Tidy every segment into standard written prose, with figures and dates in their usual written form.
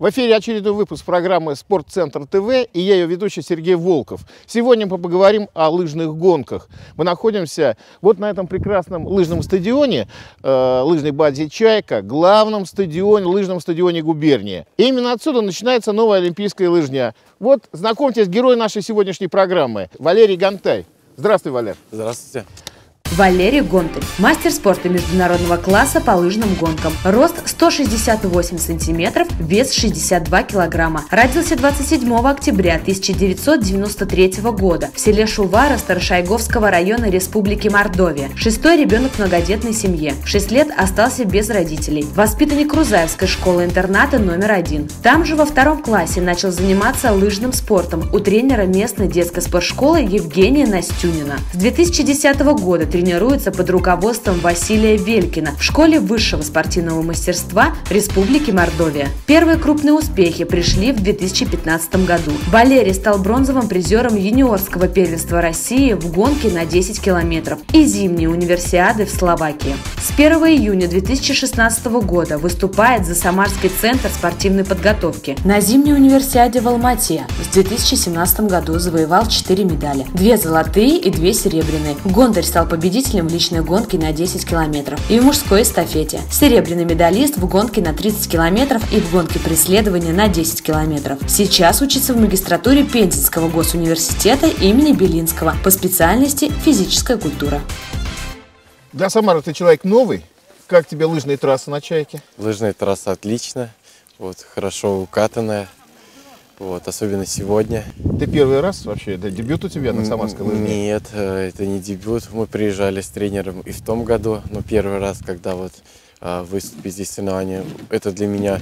В эфире очередной выпуск программы «Спортцентр ТВ» и я ее ведущий Сергей Волков. Сегодня мы поговорим о лыжных гонках. Мы находимся вот на этом прекрасном лыжном стадионе, лыжной базе «Чайка», главном стадионе, лыжном стадионе губернии. И именно отсюда начинается новая олимпийская лыжня. Вот, знакомьтесь, герой нашей сегодняшней программы Валерий Гонтай. Здравствуй, Валер. Здравствуйте. Валерий Гонтарь, мастер спорта международного класса по лыжным гонкам. Рост 168 сантиметров, вес 62 килограмма. Родился 27 октября 1993 года в селе Шувара Старошайговского района Республики Мордовия. Шестой ребенок в многодетной семье. В 6 лет остался без родителей. Воспитанник Рузаевской школы-интерната номер 1. Там же во 2 классе начал заниматься лыжным спортом у тренера местной детской спортшколы Евгения Настюнина. С 2010 года тренируется под руководством Василия Велькина в школе высшего спортивного мастерства Республики Мордовия. Первые крупные успехи пришли в 2015 году. Валерий стал бронзовым призером юниорского первенства России в гонке на 10 километров и зимней универсиады в Словакии. С 1 июня 2016 года выступает за Самарский центр спортивной подготовки. На зимней универсиаде в Алмате в 2017 году завоевал 4 медали. 2 золотые и 2 серебряные. Гонтарь стал победителем в личной гонке на 10 километров и в мужской эстафете. Серебряный медалист в гонке на 30 километров и в гонке преследования на 10 километров. Сейчас учится в магистратуре Пензенского госуниверситета имени Белинского по специальности физическая культура. Для Самары ты человек новый. Как тебе лыжные трассы на «Чайке»? Лыжная трасса отлично, хорошо укатанная, особенно сегодня. Ты первый раз вообще? Это дебют у тебя на самарской лыжне? Нет, это не дебют. Мы приезжали с тренером и в том году, но первый раз, когда выступить здесь соревнования, это для меня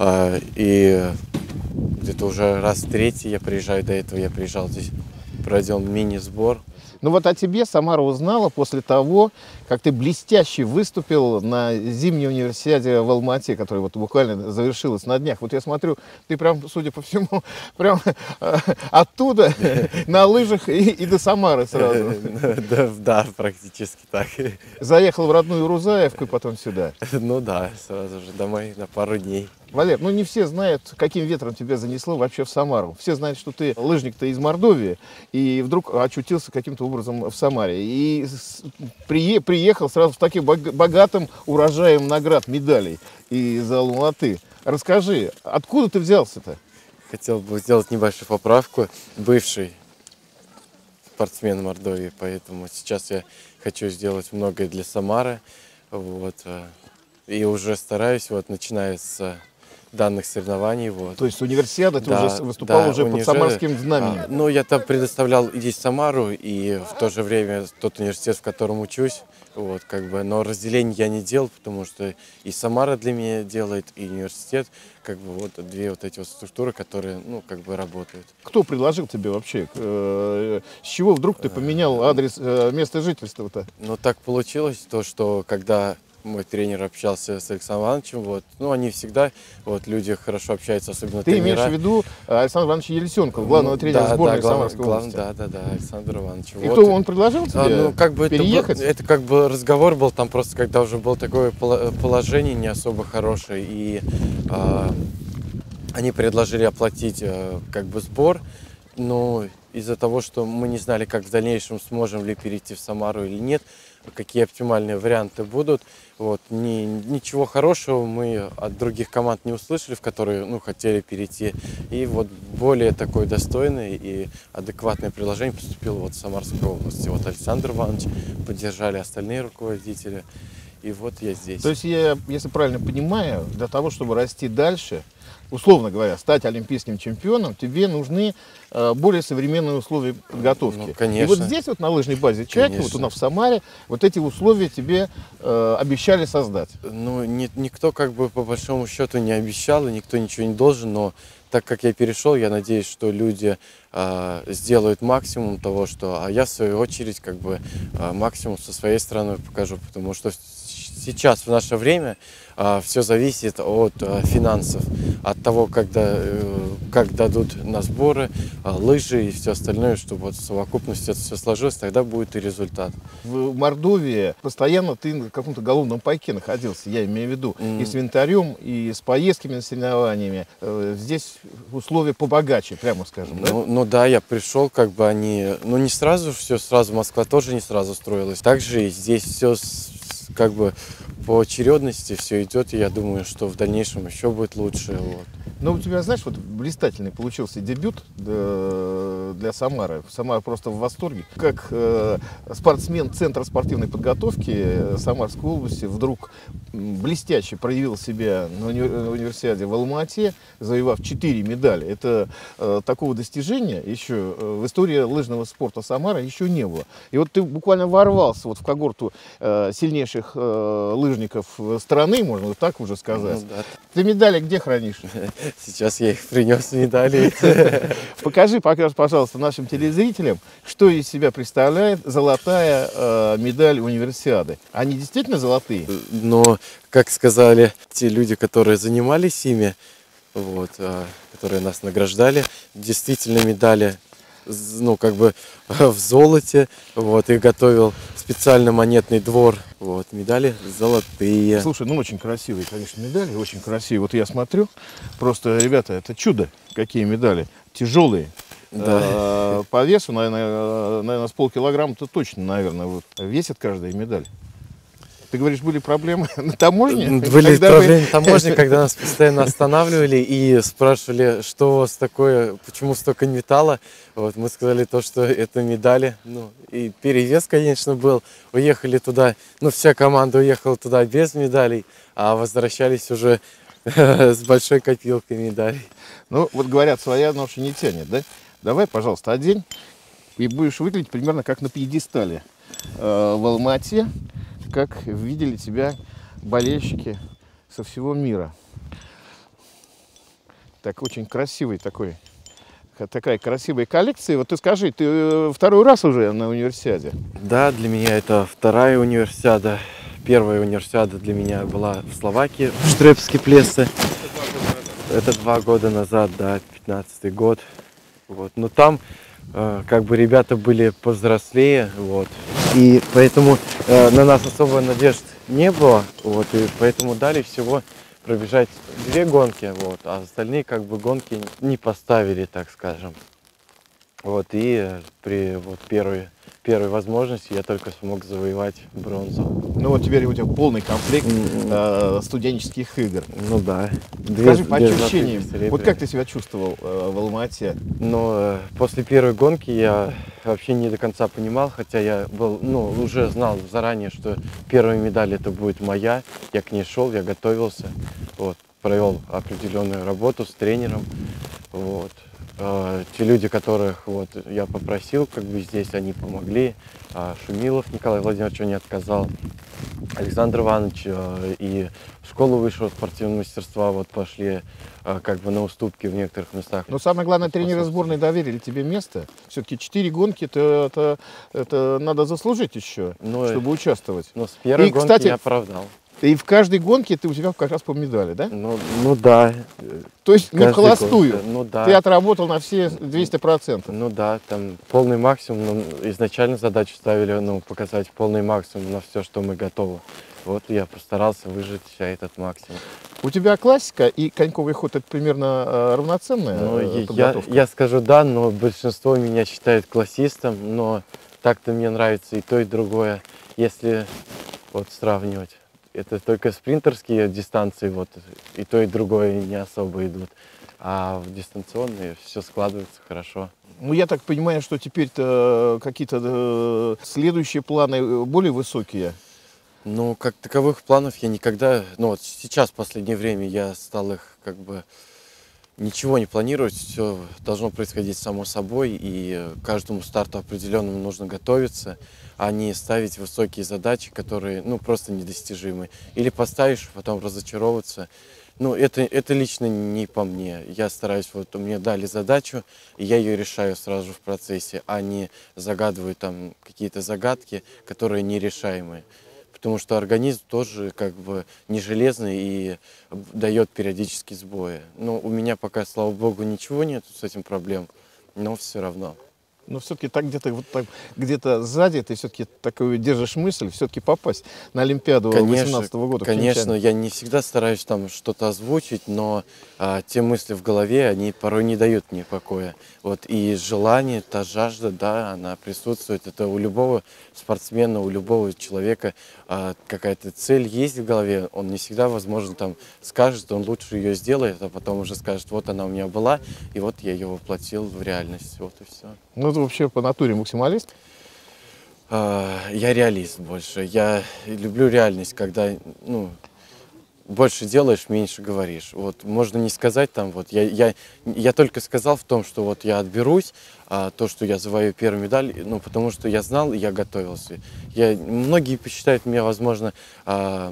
и где-то уже раз третий я приезжаю. До этого я приезжал здесь, проводил мини-сбор. Ну вот о тебе Самара узнала после того, как ты блестяще выступил на зимней универсиаде в Алмате, которая буквально завершилась на днях. Вот я смотрю, ты прям, судя по всему, прям оттуда на лыжах и до Самары сразу. Да, практически так. Заехал в родную Рузаевку и потом сюда. Ну да, сразу же домой на пару дней. Валер, не все знают, каким ветром тебя занесло вообще в Самару. Все знают, что ты лыжник-то из Мордовии, и вдруг очутился каким-то образом в Самаре. И приехал сразу с таким богатым урожаем наград, медалей из Алматы. Расскажи, откуда ты взялся-то? Хотел бы сделать небольшую поправку. Бывший спортсмен Мордовии, поэтому сейчас я хочу сделать многое для Самары. И уже стараюсь, начиная с данных соревнований. То есть универсиада ты уже выступал под самарским знаменем? Я там предоставлял и здесь Самару, и в то же время тот университет, в котором учусь. Но разделение я не делал, потому что и Самара для меня делает, и университет. Две эти структуры, которые, работают. Кто предложил тебе вообще? С чего вдруг ты поменял адрес места жительства-то? Так получилось, что когда мой тренер общался с Александром Ивановичем, они всегда, люди хорошо общаются, особенно Ты тренера. имеешь в виду Александра Ивановича Елисенкова, главного тренера сборной Самарской области? Да, Александр Иванович. И кто, он предложил тебе переехать? Это разговор был, там просто, когда уже было такое положение не особо хорошее, и они предложили оплатить сбор, но из-за того, что мы не знали, как в дальнейшем сможем ли перейти в Самару или нет, какие оптимальные варианты будут. Ничего хорошего мы от других команд не услышали, в которые хотели перейти. И более такое достойное и адекватное предложение поступило в Самарской области. Александр Иванович, поддержали остальные руководители. И я здесь. То есть я, если правильно понимаю, для того, чтобы расти дальше, условно говоря, стать олимпийским чемпионом, тебе нужны более современные условия подготовки. Конечно. И здесь, на лыжной базе «Чайка», у нас в Самаре, эти условия тебе обещали создать. Никто по большому счету не обещал, и никто ничего не должен, но так как я перешел, я надеюсь, что люди сделают максимум того, а я в свою очередь максимум со своей стороны покажу, потому что сейчас, в наше время, все зависит от финансов. от того, как дадут на сборы, лыжи и все остальное, чтобы вот в совокупности это все сложилось, тогда будет и результат. В Мордовии постоянно ты на каком-то головном пайке находился, я имею в виду, и с винтарем, и с поездками на соревнованиями. Здесь условия побогаче, прямо скажем, да? Ну да, я пришел, как бы они, ну не сразу, все сразу, Москва тоже не сразу строилась. Также и здесь все как бы по очередности все идет, и я думаю, что в дальнейшем еще будет лучше. Вот. Но у тебя, знаешь, вот блистательный получился дебют для Самары. Самара просто в восторге. Как спортсмен Центра спортивной подготовки Самарской области вдруг блестяще проявил себя на универсиаде в Алма-Ате, завоевав 4 медали. Это такого достижения еще в истории лыжного спорта Самары еще не было. И вот ты буквально ворвался вот в когорту сильнейших лыжников страны, можно вот так уже сказать. Ну, да. Ты медали где хранишь? Сейчас я их принес, медали. Покажи, пожалуйста, нашим телезрителям, что из себя представляет золотая медаль универсиады. Они действительно золотые? Но, как сказали те люди, которые занимались ими, вот, которые нас награждали, действительно медали, ну, как бы в золоте, вот, их готовил специально монетный двор, вот, медали золотые. Слушай, ну очень красивые, конечно, медали, очень красивые. Вот я смотрю, просто, ребята, это чудо, какие медали, тяжелые. Да. По весу, наверное, с полкилограмма-то точно, наверное, вот, весит каждая медаль. Ты говоришь, были проблемы на таможне? Были проблемы на таможне, когда нас постоянно останавливали и спрашивали, что у вас такое, почему столько металла. Вот, мы сказали то, что это медали. Ну, и перевес, конечно, был. Уехали туда, ну, вся команда уехала туда без медалей, а возвращались уже с большой копилкой медалей. Ну, вот говорят, своя ноша не тянет, да? Давай, пожалуйста, одень, и будешь выглядеть примерно как на пьедестале в Алма-Ате, как видели тебя болельщики со всего мира. Так, очень красивый такая красивая коллекция. Вот ты скажи, ты второй раз уже на универсиаде? Да, для меня это вторая универсиада. Первая универсиада для меня была в Словакии, в Штрепске Плесе. Это 2 года назад, да, 15-й год. Вот. Но там как бы ребята были повзрослее, вот. И поэтому на нас особо надежд не было, вот, и поэтому дали всего пробежать 2 гонки, вот, а остальные как бы гонки не поставили, так скажем. Вот, и при вот первой возможности я только смог завоевать бронзу. Ну вот теперь у тебя полный комплект студенческих игр. Ну да. Скажи, по ощущениям, вот как ты себя чувствовал в Алма-Ате? Но после первой гонки я вообще не до конца понимал, хотя я был, ну, уже знал заранее, что первая медаль это будет моя. Я к ней шел, я готовился, вот, провел определенную работу с тренером, вот. Те люди, которых вот я попросил, как бы здесь, они помогли. Шумилов Николай Владимирович не отказал, Александр Иванович и в школу высшего спортивного мастерства вот пошли как бы на уступки в некоторых местах. Но самое главное, тренеры сборной доверили тебе место. Все-таки 4 гонки, это надо заслужить еще, чтобы участвовать. Но с первой гонки кстати, я оправдал. И в каждой гонке у тебя как раз по медали, да? Ну да. То есть не в холостую. Гонка, ну да. Ты отработал на все 200%. Ну да, там полный максимум. Изначально задачу ставили, ну, показать полный максимум на все, что мы готовы. Вот я постарался выжать этот максимум. У тебя классика и коньковый ход это примерно равноценная подготовка? Я скажу да, но большинство меня считает классистом, но так-то мне нравится и то, и другое, если вот сравнивать. Это только спринтерские дистанции, вот, и то, и другое не особо идут. А в дистанционные все складывается хорошо. Ну, я так понимаю, что теперь-то какие-то следующие планы более высокие? Ну, как таковых планов я никогда... Ну, вот сейчас, в последнее время, я стал их как бы... Ничего не планировать, все должно происходить само собой, и каждому старту определенному нужно готовиться, а не ставить высокие задачи, которые, ну, просто недостижимы. Или поставишь, потом разочаровываться. Ну, это лично не по мне. Я стараюсь, вот мне дали задачу, и я ее решаю сразу же в процессе, а не загадываю там какие-то загадки, которые нерешаемые. потому что организм тоже как бы не железный и дает периодически сбои. Но у меня пока, слава богу, ничего нет с этим проблем, но все равно. Но все-таки так где-то вот так, где-то сзади ты все-таки такую держишь мысль, все-таки попасть на Олимпиаду 2018 года. Конечно, я не всегда стараюсь там что-то озвучить, но те мысли в голове, они порой не дают мне покоя. Вот, и желание, та жажда, да, она присутствует. Это у любого спортсмена, у любого человека какая-то цель есть в голове. Он не всегда, возможно, там скажет, он лучше ее сделает, а потом уже скажет, вот она у меня была, и вот я ее воплотил в реальность. Вот и все. Ну, ты вообще по натуре максималист? Я реалист больше. Я люблю реальность, когда, ну, больше делаешь, меньше говоришь. Вот можно не сказать там, вот я только сказал в том, что вот я отберусь, то, что я завоюю первую медаль, ну, потому что я знал, и я готовился. Многие посчитают меня, возможно, как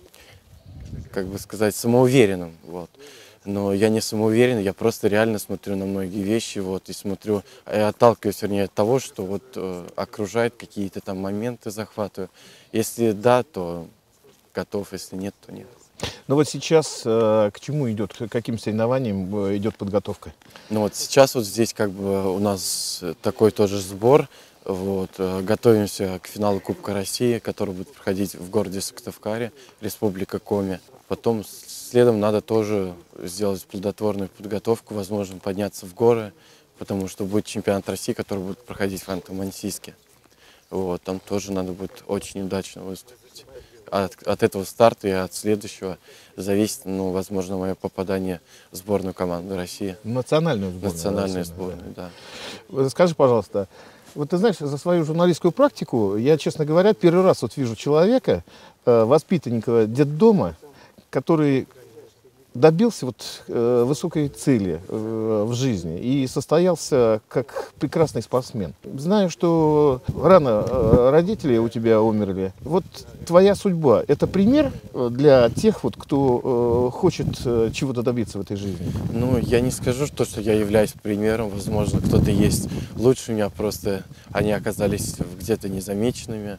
бы сказать, самоуверенным, вот. Но я не самоуверен, я просто реально смотрю на многие вещи, вот, и смотрю, отталкиваюсь, вернее, от того, что вот окружает, какие-то там моменты захватываю. Если да, то готов, если нет, то нет. Ну вот сейчас к чему идет, к каким соревнованиям идет подготовка? Ну вот сейчас вот здесь как бы у нас такой тоже сбор, вот, готовимся к финалу Кубка России, который будет проходить в городе Сыктывкаре, Республика Коми. Потом следом надо тоже сделать плодотворную подготовку, возможно, подняться в горы, потому что будет чемпионат России, который будет проходить в Ханты-Мансийске. Вот, там тоже надо будет очень удачно выступить. От этого старта и от следующего зависит, ну, возможно, мое попадание в сборную команду России. Национальную сборную. Национальную сборную, да. Скажи, пожалуйста, вот ты знаешь, за свою журналистскую практику я, честно говоря, первый раз вот вижу человека, воспитанника детдома, который добился вот высокой цели в жизни и состоялся как прекрасный спортсмен. Знаю, что рано родители у тебя умерли. Вот твоя судьба – это пример для тех, вот, кто хочет чего-то добиться в этой жизни? Ну, я не скажу, что я являюсь примером. Возможно, кто-то есть лучше меня, просто они оказались где-то незамеченными.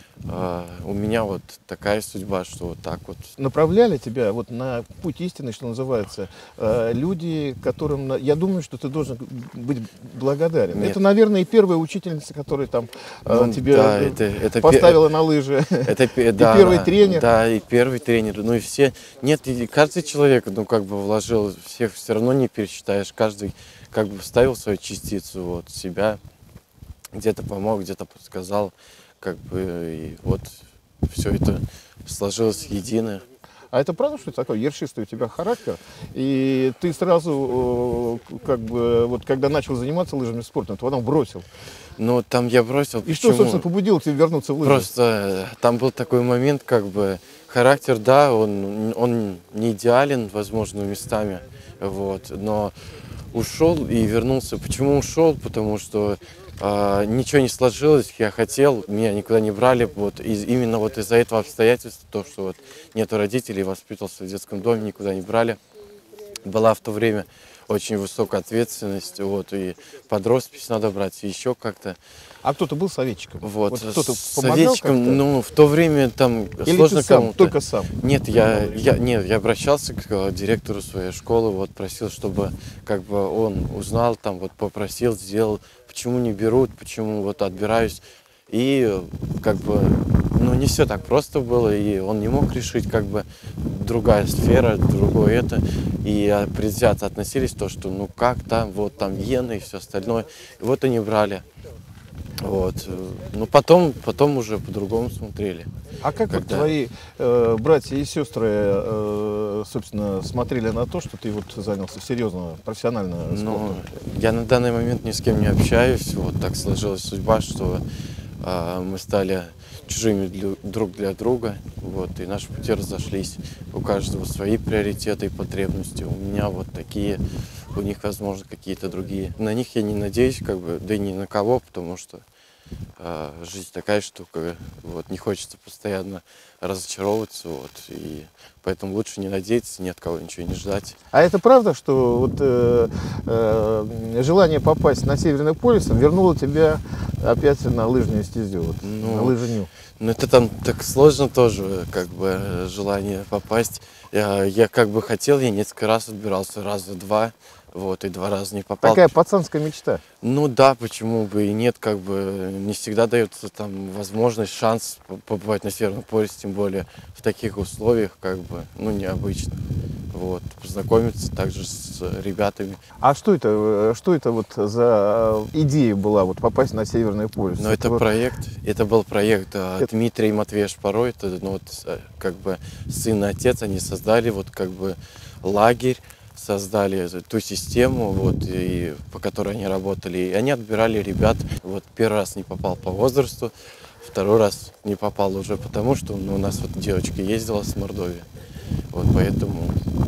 У меня вот такая судьба, что вот так вот. Направляли тебя вот на путь истины, что называется, люди, которым, я думаю, что ты должен быть благодарен. Нет. Это, наверное, и первая учительница, которая там тебя да, это поставила на лыжи. Это, и да, первый тренер. Да, и первый тренер. Ну и все. Нет, и каждый человек, ну, как бы вложил, всех все равно не пересчитаешь. Каждый как бы вставил свою частицу, вот, себя. Где-то помог, где-то подсказал. Как бы, и вот все это сложилось едино. А это правда, что такой ершистый у тебя характер? И ты сразу, как бы, вот когда начал заниматься лыжным спортом, то потом бросил. Ну, там я бросил. И что, собственно, побудило тебя вернуться в лыжи? Просто там был такой момент, как бы, характер, да, он не идеален, возможно, местами, вот, но ушел и вернулся. Почему ушел? Потому что ничего не сложилось, я хотел, меня никуда не брали, вот, именно вот из-за этого обстоятельства, то, что вот нету родителей, воспитывался в детском доме, никуда не брали. Была в то время очень высокая ответственность, вот, и под роспись надо брать, и еще как-то. А кто-то был советчиком? Вот, кто-то советчиком, ну, в то время там или сложно ты сам, кому-то. только сам? Нет, я обращался к директору своей школы, вот, просил, чтобы, как бы, он узнал, там, вот, попросил, сделал, почему не берут, почему вот отбираюсь. И, как бы, ну, не все так просто было, и он не мог решить, как бы, другая сфера, другое это. И предвзято относились то, что, ну, как там, вот, там, вены и все остальное. И вот они брали. Вот. Ну, потом уже по-другому смотрели. А как вот твои братья и сестры, собственно, смотрели на то, что ты вот занялся серьезно, профессионально спортом? Ну, я на данный момент ни с кем не общаюсь. Вот так сложилась судьба, что мы стали чужими друг для друга. Вот, и наши пути разошлись. У каждого свои приоритеты и потребности. У меня вот такие, у них, возможно, какие-то другие. На них я не надеюсь, как бы, да и ни на кого, потому что жизнь такая штука, вот, не хочется постоянно разочаровываться, вот, и поэтому лучше не надеяться, ни от кого ничего не ждать. А это правда, что вот, желание попасть на Северный полюс вернуло тебя опять на лыжную стезю, вот, Ну, на лыжню? Ну, это там так сложно тоже, как бы, желание попасть. Я как бы хотел, я несколько раз отбирался, раза два, вот, и 2 раза не попал. Такая пацанская мечта. Ну да, почему бы и нет, как бы, не всегда дается там возможность, шанс побывать на Северном полюсе, тем более в таких условиях, как бы, ну, необычно. Вот, познакомиться также с ребятами. А что это вот за идея была, вот попасть на Северный полюс? Но это вот... это был проект Дмитрий и Матвей Шпаро, это, ну, вот, как бы сын и отец, они создали вот как бы лагерь, создали ту систему, вот, и, по которой они работали, и они отбирали ребят. Вот первый раз не попал по возрасту, второй раз не попал уже потому, что, ну, у нас вот девочка ездила с Мордовии, вот поэтому,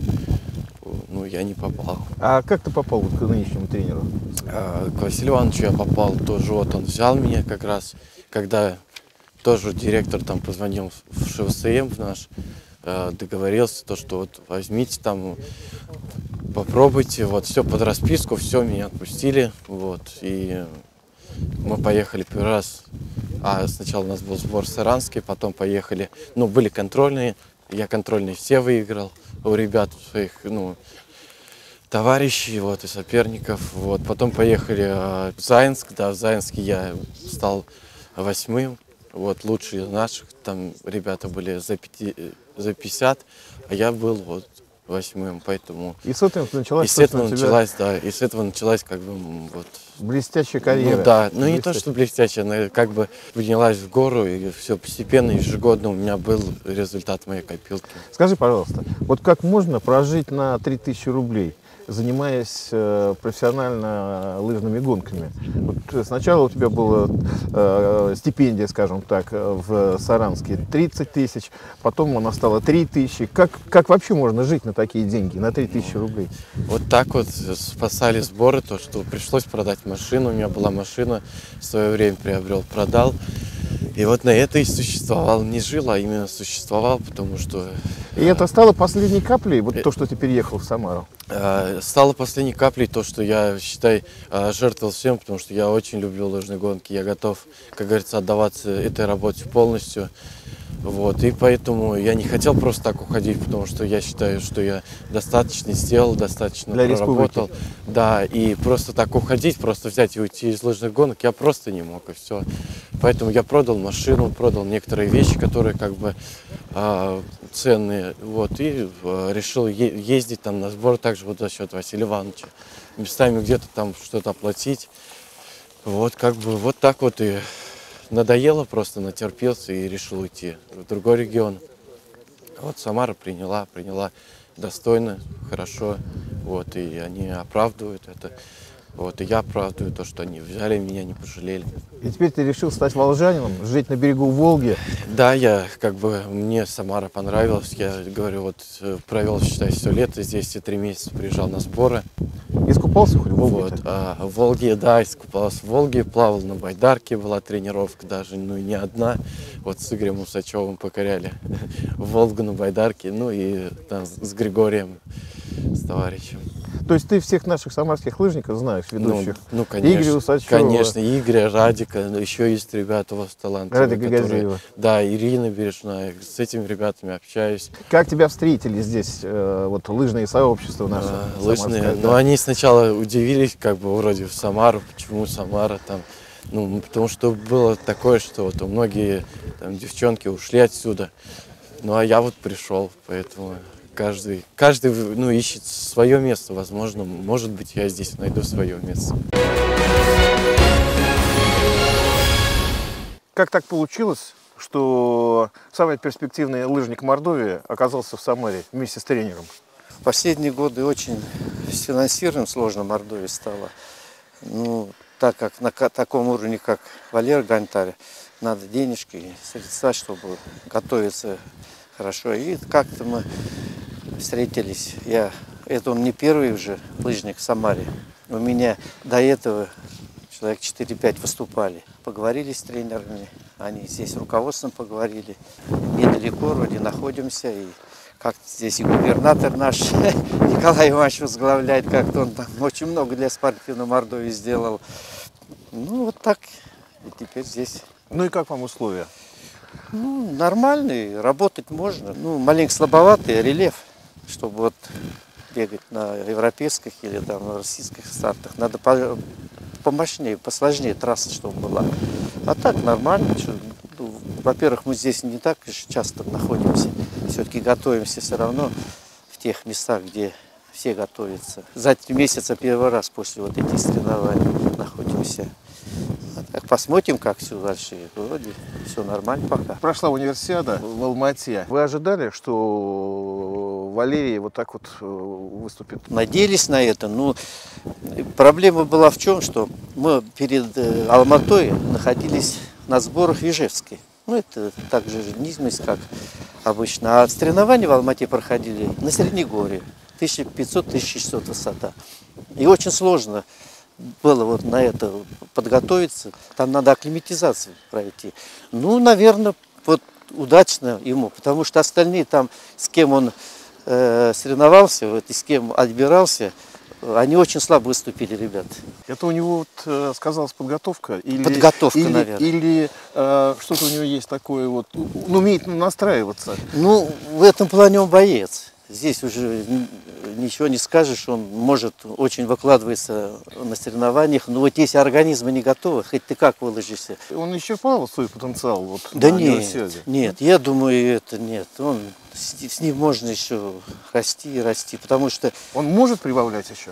ну, я не попал. А как ты попал вот к нынешнему тренеру? К Василию Ивановичу я попал тоже, вот он взял меня как раз, когда тоже директор там позвонил в ШВСМ в наш, договорился, то, что вот возьмите там, попробуйте, вот все под расписку, все, меня отпустили, вот, и мы поехали первый раз, сначала у нас был сбор саранский, потом поехали, ну, были контрольные, я контрольные все выиграл у ребят своих, ну, товарищей, вот, и соперников, вот, потом поехали в Заинск, да, в Заинске я стал 8-м, вот, лучшие наших, там ребята были за 50, а я был вот 8-м, поэтому... И с этого началась, и с этого началась, да, и с этого началась как бы вот... Блестящая карьера. Ну да, ну не то, что блестящая, она как бы поднялась в гору, и все постепенно, ежегодно у меня был результат моей копилки. Скажи, пожалуйста, вот как можно прожить на 3000 рублей, занимаясь профессионально лыжными гонками? Вот сначала у тебя была стипендия, скажем так, в Саранске 30 тысяч, потом она стала 3000. Как вообще можно жить на такие деньги, на 3000 рублей? Вот так вот спасали сборы, то, что пришлось продать машину. У меня была машина, в свое время приобрел, продал. И вот на это и существовал. Не жил, а именно существовал, потому что... И это стало последней каплей, вот то, что ты переехал в Самару? Стало последней каплей то, что я, считай, жертвовал всем, потому что я очень люблю лыжные гонки. Я готов, как говорится, отдаваться этой работе полностью. Вот, и поэтому я не хотел просто так уходить, потому что я считаю, что я достаточно сделал, достаточно проработал. Да, и просто так уходить, просто взять и уйти из лыжных гонок я просто не мог, и все. Поэтому я продал машину, продал некоторые вещи, которые как бы ценные, вот, и решил ездить там на сбор также вот за счет Василия Ивановича. Местами где-то там что-то оплатить. Вот, как бы, вот так вот и... Надоело, просто натерпелся и решил уйти в другой регион. Вот Самара приняла достойно, хорошо, вот, и они оправдывают это. Вот, и я оправдываю то, что они взяли меня, не пожалели. И теперь ты решил стать волжанином, жить на берегу Волги? Да, я как бы, мне Самара понравилась, я говорю, вот провел, считай, все лето здесь, все 3 месяца приезжал на сборы. Искупался хоть в Волге? Вот, в Волге, да, искупался в Волге, плавал на байдарке, была тренировка даже, ну и не одна. Вот с Игорем Усачевым покоряли Волгу на байдарке, ну и там с Григорием, с товарищем. То есть ты всех наших самарских лыжников знаешь, ведущих? Ну конечно. Игоря Усачева. Конечно, Игоря, Радика, еще есть ребята у вас талантливые. Радика Газеева. Да, Ирина Бережная, с этими ребятами общаюсь. Как тебя встретили здесь, вот лыжные сообщества наши? Лыжные, ну они сначала удивились, как бы вроде в Самару, почему Самара там. Ну, потому что было такое, что вот многие там девчонки ушли отсюда. Ну, а я вот пришел, поэтому каждый ну, ищет свое место. Возможно, может быть, я здесь найду свое место. Как так получилось, что самый перспективный лыжник Мордовии оказался в Самаре вместе с тренером? В последние годы очень с финансированием сложно Мордовии стало. Ну, так как на таком уровне, как Валера Гонтарь, надо денежки и средства, чтобы готовиться хорошо. И как-то мы встретились. Это он не первый уже лыжник в Самаре. У меня до этого человек 4-5 выступали. Поговорили с тренерами, они здесь с руководством поговорили. Недалеко вроде находимся. И как-то здесь и губернатор наш Николай Иванович возглавляет, как-то он там очень много для спортивной Мордовии сделал. Ну вот так И теперь здесь. Ну и как вам условия? Ну, нормальный, работать можно. Ну, маленько слабоватый рельеф, чтобы вот бегать на европейских или там на российских стартах. Надо помощнее, посложнее трасса, чтобы была. А так нормально. Ну, во-первых, мы здесь не так часто находимся. Все-таки готовимся все равно в тех местах, где все готовятся. За 3 месяца первый раз после вот этих соревнований находимся. Так, посмотрим, как все дальше. Вроде все нормально пока. Прошла универсиада в Алмате. Вы ожидали, что Валерий вот так вот выступит? Надеялись на это, но проблема была в чем, что мы перед Алматой находились на сборах в Ижевске. Ну, это так же низменность, как обычно. А соревнования в Алмате проходили на Среднегорье. 1500-1600 высота. И очень сложно было вот на это подготовиться. Там надо акклиматизацию пройти. Ну, наверное, вот удачно ему, потому что остальные там, с кем он соревновался, вот, и с кем отбирался, они очень слабо выступили, ребят. Это у него вот, сказалась подготовка? Или, Подготовка, наверное. Или что-то у него есть такое, вот, он умеет настраиваться? Ну, в этом плане он боец. Здесь уже ничего не скажешь, он может очень выкладываться на соревнованиях, но вот если организмы не готовы, хоть ты как выложишься. Он исчерпал свой потенциал вот, Да на нет, универсиаде? нет, я думаю, это нет. С ним можно еще расти и расти, потому что... Он может прибавлять еще?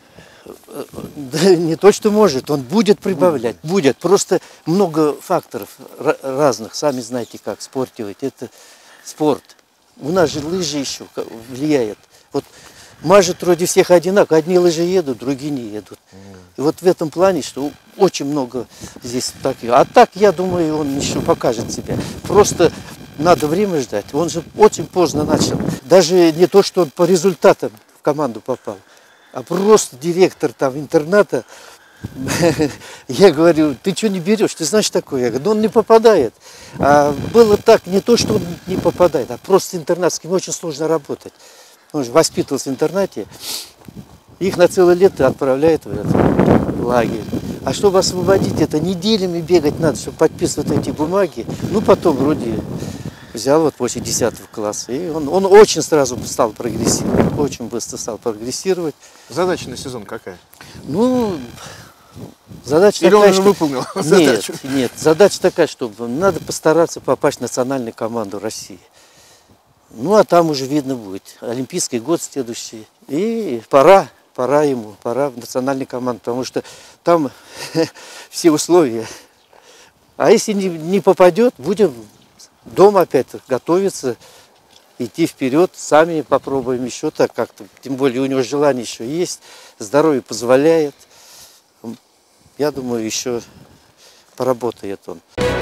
Да не то, что может, он будет прибавлять, будет. Просто много факторов разных, сами знаете как, в спорте ведь это спорт. У нас же лыжи еще влияют. Вот мажет вроде всех одинаково, одни лыжи едут, другие не едут. И вот в этом плане, что очень много здесь таких. А так, я думаю, он еще покажет себя. Просто надо время ждать. Он же очень поздно начал. Даже не то, что он по результатам в команду попал, а просто директор там интерната. Я говорю, ты что не берешь, ты знаешь такое? Я говорю, да он не попадает. А было так, не то, что он не попадает, а просто интернат, с ним очень сложно работать. Он же воспитывался в интернате, их на целое лето отправляют в этот лагерь. А чтобы освободить это, неделями бегать надо, чтобы подписывать эти бумаги. Ну, потом вроде взял вот после 10 класса, и он очень сразу стал прогрессировать, очень быстро стал прогрессировать. Задача на сезон какая? Ну... Задача Или такая, он уже выполнил задачу? Нет, задача такая, чтобы надо постараться попасть в национальную команду России. Ну, а там уже видно будет. Олимпийский год следующий. И пора ему, пора в национальную команду, потому что там все условия. А если не попадет, будем дома опять готовиться, идти вперед, сами попробуем еще так как-то. Тем более у него желание еще есть, здоровье позволяет. Я думаю, еще поработает он.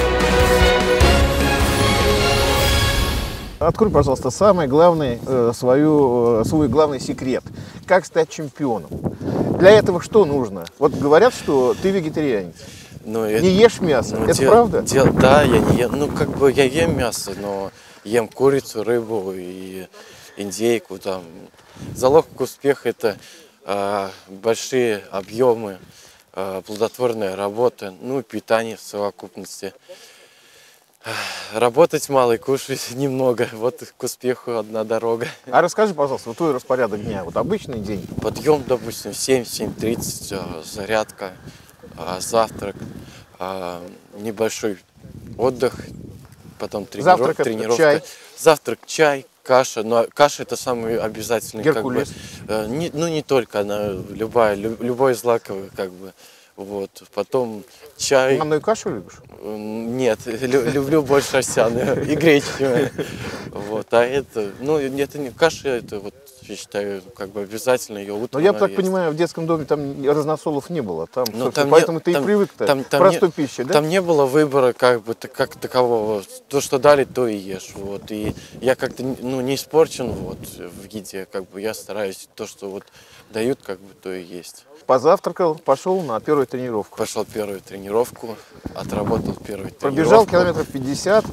Открой, пожалуйста, самый главный, свой главный секрет. Как стать чемпионом? Для этого что нужно? Вот говорят, что ты вегетарианец. Но не ешь мясо. Это правда? Да, я не ем. Ну, как бы я ем мясо, но ем курицу, рыбу и индейку. Там. Залог успеха – это большие объемы, плодотворная работа, ну и питание в совокупности. Работать мало и кушать немного. Вот к успеху одна дорога. А расскажи, пожалуйста, вот твой распорядок дня, вот обычный день. Подъем, допустим, 7-7:30, зарядка, завтрак, небольшой отдых, потом тренировка. Чай. Завтрак, чай, каша. Но каша это самый обязательный. Геркулес. Как бы, не только она, любой злаковый, как бы. Вот. Потом чай. Манную кашу любишь? Нет, люблю больше овсяную и гречневую. Вот. А это, это не каша, это вот, я считаю, как бы обязательно ее утром. Но я так понимаю, в детском доме там разносолов не было. Там, поэтому ты и привык-то к простой пище, да? Там не было выбора как такового. То, что дали, то и ешь. Вот. И я как-то не испорчен вот, в еде. Как бы я стараюсь то, что вот дают, как бы то и есть. Позавтракал, пошел на первую тренировку. Пошел первую тренировку, отработал первую тренировку. Пробежал километров 50,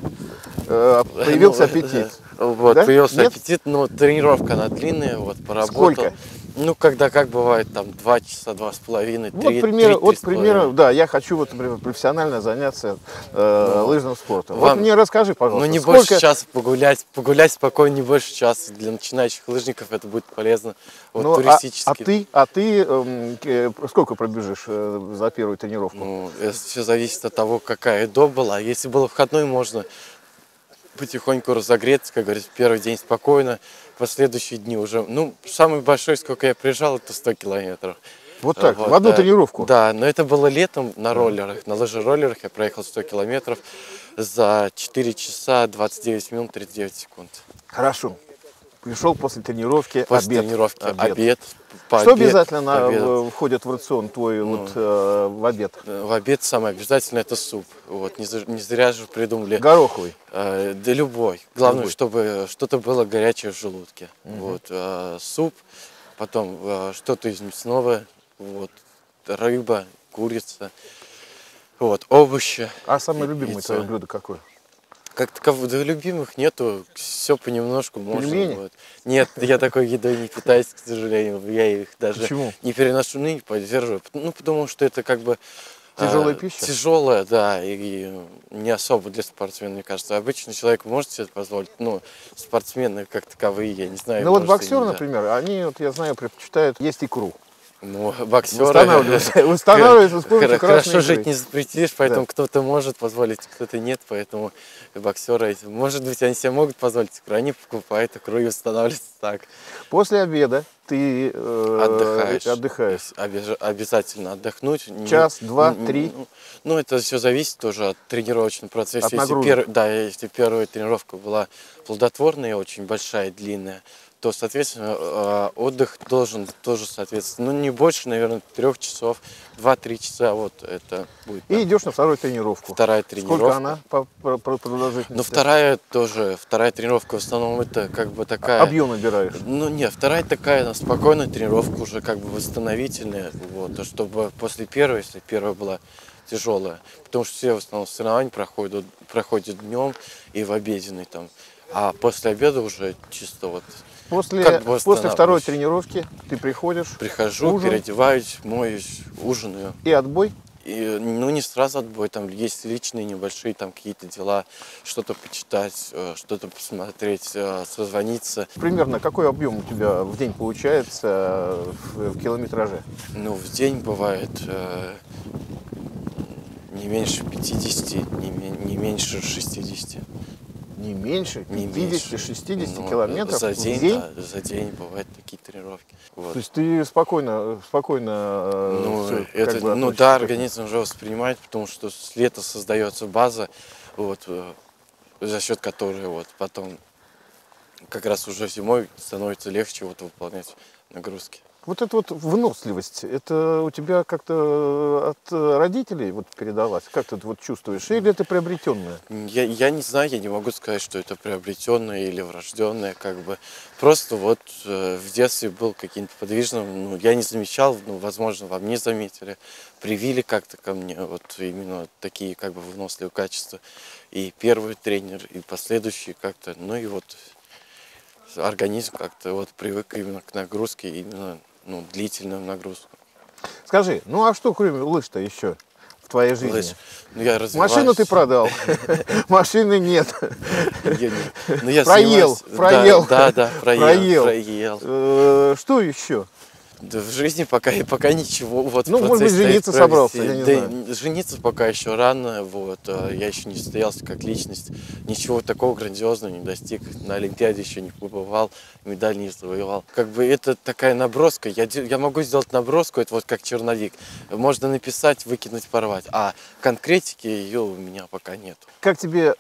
появился аппетит. Вот, да? появился Нет? аппетит, но тренировка она длинная, вот, поработал. Сколько? Ну, когда как бывает, там 2 часа, 2,5, 3, Вот, к примеру, да, я хочу вот, например, профессионально заняться лыжным спортом. Вот вам- мне расскажи, пожалуйста, Ну, не сколько... больше часа погулять спокойно, не больше часа. Для начинающих лыжников это будет полезно. Вот Ну, туристически. а ты сколько пробежишь за первую тренировку? Ну, это все зависит от того, какая до была. Если было выходной, можно потихоньку разогреться, как говорится, первый день спокойно, последующие дни уже. Ну, самый большой, сколько я приезжал, это 100 километров. Вот так, Вот, в одну да. тренировку? Да, но это было летом на роллерах, на лыжероллерах я проехал 100 километров за 4 часа 29 минут 39 секунд. Хорошо. Пришел после тренировки, После обед. тренировки обед. Что обязательно входит в рацион твой в обед? В обед самое обязательное это суп. Вот, не зря же придумали. Гороховый? Да любой. Главное, Любой. чтобы что-то было горячее в желудке. Вот, суп, потом что-то из мясного, вот, рыба, курица, вот, овощи. А самое любимое яйцо. твое блюдо какое? Как таковых любимых нету, все понемножку можно. Пельмени? Вот. Нет, я такой едой не питаюсь, к сожалению. Я их даже Почему? не переношу, не поддерживаю. Ну, потому что это как бы Тяжелая пища? Тяжелая, да, и не особо для спортсмена, мне кажется. Обычный человек может себе это позволить, но спортсмены как таковые, я не знаю. Ну вот может, и боксеры, нельзя. например, они, вот я знаю, предпочитают есть икру. Ну, боксеры... Восстанавливаются с помощью красной Хорошо икры. жить не запретишь, поэтому Да. кто-то может позволить, кто-то нет, поэтому боксеры, может быть, они себе могут позволить икру, они покупают икру и восстанавливаются так. После обеда ты Отдыхаешь. отдыхаешь. Обязательно отдохнуть. Час, два, три? Ну, это все зависит тоже от тренировочного процесса. От нагрузок. Если первая тренировка была плодотворная, очень большая, длинная, то, соответственно, отдых должен тоже соответствовать. Ну, не больше, наверное, 3 часов, 2-3 часа, вот это будет. И идешь на вторую тренировку. Вторая тренировка. Сколько она по продолжительности? Ну, вторая тренировка в основном это как бы такая... Объем набираешь? Ну, нет, вторая такая спокойная тренировка, уже как бы восстановительная, вот, то, чтобы после первой, если первая была тяжелая, потому что все в основном соревнования проходят днем и в обеденный там, а после обеда уже чисто вот... После как бы второй восстанавливаюсь. тренировки ты приходишь, Прихожу, ужин. переодеваюсь, моюсь, ужинаю. И отбой? И, ну, не сразу отбой, там есть личные небольшие там какие-то дела, что-то почитать, что-то посмотреть, созвониться. Примерно какой объем у тебя в день получается в километраже? Ну, в день бывает не меньше 50, не меньше 60. Не меньше Не меньше. 50-60 Ну, километров за в день? день? Да, за день бывают такие тренировки. Вот. То есть ты спокойно Ну, всё, это, как бы ну относишься да, к этому? организм уже воспринимает, потому что с лета создается база, вот, за счет которой вот потом как раз уже зимой становится легче вот выполнять нагрузки. Вот эта вот выносливость, это у тебя как-то от родителей вот передалась? Как ты вот чувствуешь? Или это приобретенное? Я не знаю, я не могу сказать, что это приобретенное или врожденное, как бы. Просто вот в детстве был каким-то подвижным, ну, я не замечал, ну, возможно, во мне заметили, привили как-то ко мне вот именно такие как бы выносливые качества. И первый тренер, и последующие как-то, ну и вот организм как-то вот привык именно к нагрузке, именно, ну, длительную нагрузку. Скажи, ну а что кроме лыж-то еще в твоей жизни? Лыж. Ну, я развиваюсь. Машину ты продал, машины нет. Ну, я Проел, занимаюсь- проел. Да, Проел. проел. Что еще? Да в жизни пока ничего. Вот Ну, в может быть, процессе жениться стоит собрался, провести. я не Да, жениться пока еще рано, вот. Я еще не состоялся как личность. Ничего такого грандиозного не достиг. На Олимпиаде еще не побывал, медаль не завоевал. Как бы это такая наброска. Я могу сделать наброску, это вот как черновик. Можно написать, выкинуть, порвать. А конкретики ее у меня пока нет. Как тебе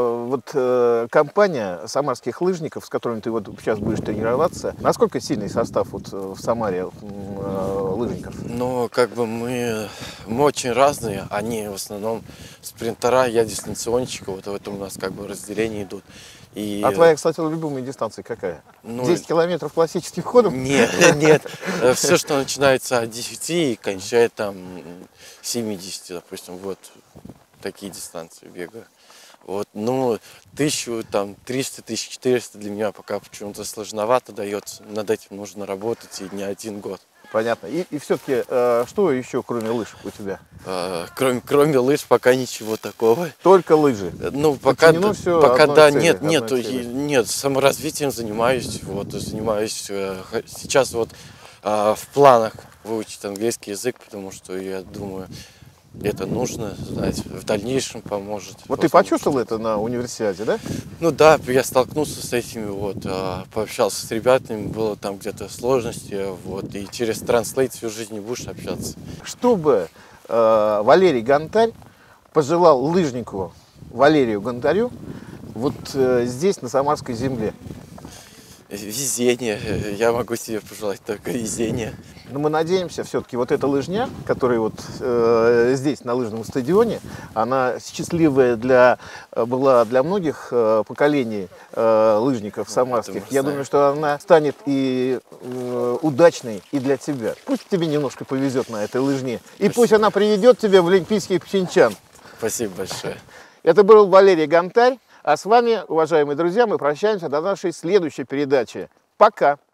компания самарских лыжников, с которыми ты вот сейчас будешь тренироваться, насколько сильный состав вот в Самаре лыжников? Но как бы мы очень разные. Они в основном спринтера, я дистанционщик. Вот в этом у нас как бы разделения идут. И... А твоя, кстати, любимая дистанция какая? Ну, 10 километров классическим ходом? Нет. Все, что начинается от 10 и кончает там 70, допустим, вот такие дистанции бегаю. Вот, ну, 1000, там, 300, 1400 для меня пока почему-то сложновато дается. Над этим нужно работать и не 1 год. Понятно. И все-таки, что еще, кроме лыж у тебя? Кроме лыж пока ничего такого. Только лыжи. Ну, пока, Подчинено всё пока одной да, цели, нет, одной нет, цели. нет, саморазвитием занимаюсь, вот, занимаюсь, сейчас вот в планах выучить английский язык, потому что я думаю, это нужно знать, в дальнейшем поможет. Вот ты почувствовал это на универсиаде, да? Ну да, я столкнулся с этими, вот, пообщался с ребятами, было там где-то сложности, вот, и через Translate всю жизнь не будешь общаться. Что бы Валерий Гонтарь пожелал лыжнику Валерию Гонтарю вот здесь, на Самарской земле? Везение, я могу себе пожелать только везения. Но мы надеемся, все-таки вот эта лыжня, которая вот здесь, на лыжном стадионе, она счастливая была для многих поколений лыжников самарских. Я думаю, что она станет и удачной и для тебя. Пусть тебе немножко повезет на этой лыжне. И пусть она приведет тебя в Олимпийский Пхенчхан. Спасибо большое. Это был Валерий Гонтарь. А с вами, уважаемые друзья, мы прощаемся до нашей следующей передачи. Пока!